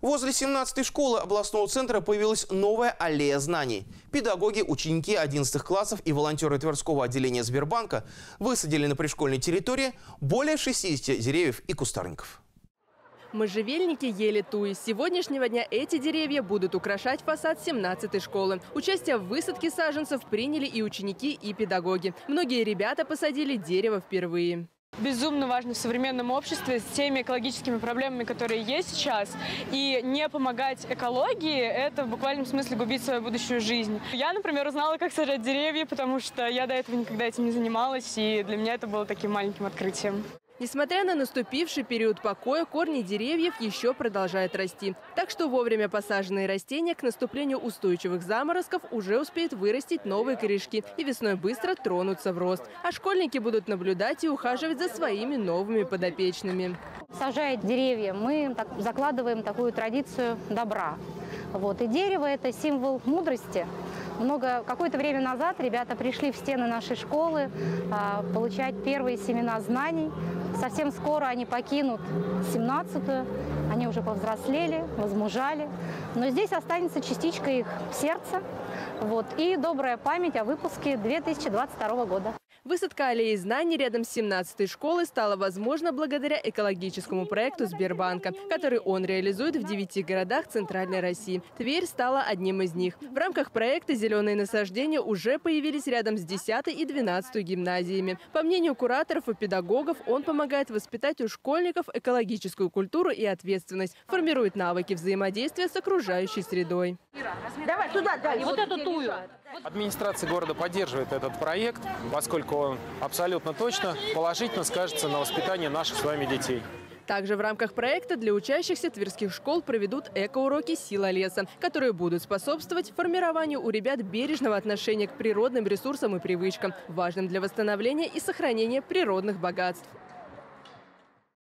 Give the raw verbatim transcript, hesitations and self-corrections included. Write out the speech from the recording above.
Возле семнадцатой школы областного центра появилась новая аллея знаний. Педагоги, ученики одиннадцатых классов и волонтеры Тверского отделения Сбербанка высадили на пришкольной территории более шестидесяти деревьев и кустарников. Можжевельники ели туи. С сегодняшнего дня эти деревья будут украшать фасад семнадцатой школы. Участие в высадке саженцев приняли и ученики, и педагоги. Многие ребята посадили дерево впервые. Безумно важно в современном обществе с теми экологическими проблемами, которые есть сейчас. И не помогать экологии – это в буквальном смысле губить свою будущую жизнь. Я, например, узнала, как сажать деревья, потому что я до этого никогда этим не занималась. И для меня это было таким маленьким открытием. Несмотря на наступивший период покоя, корни деревьев еще продолжают расти. Так что вовремя посаженные растения к наступлению устойчивых заморозков уже успеют вырастить новые корешки и весной быстро тронутся в рост. А школьники будут наблюдать и ухаживать за своими новыми подопечными. Сажая деревья, мы так, закладываем такую традицию добра. Вот. И дерево – это символ мудрости. Много, какое-то время назад ребята пришли в стены нашей школы а, получать первые семена знаний. Совсем скоро они покинут семнадцатую, они уже повзрослели, возмужали. Но здесь останется частичка их сердца, вот, и добрая память о выпуске две тысячи двадцать второго года. Высадка аллеи знаний рядом с семнадцатой школой стала возможна благодаря экологическому проекту Сбербанка, который он реализует в девяти городах Центральной России. Тверь стала одним из них. В рамках проекта зеленые насаждения уже появились рядом с десятой и двенадцатой гимназиями. По мнению кураторов и педагогов, он помогает воспитать у школьников экологическую культуру и ответственность, формирует навыки взаимодействия с окружающей средой. Давай туда, да, и вот эту тую. Администрация города поддерживает этот проект, поскольку он абсолютно точно положительно скажется на воспитании наших с вами детей. Также в рамках проекта для учащихся тверских школ проведут экоуроки «Сила леса», которые будут способствовать формированию у ребят бережного отношения к природным ресурсам и привычкам, важным для восстановления и сохранения природных богатств.